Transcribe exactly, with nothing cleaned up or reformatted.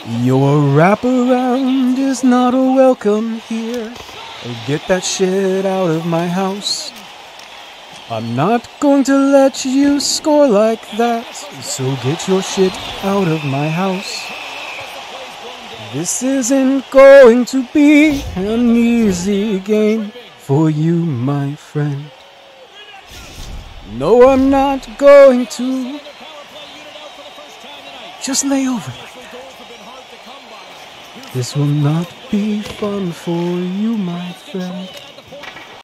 Your wraparound is not a welcome here. Get that shit out of my house. I'm not going to let you score like that, so get your shit out of my house. This isn't going to be an easy game for you, my friend. No, I'm not going to just lay over like that. This will not be fun for you, my friend.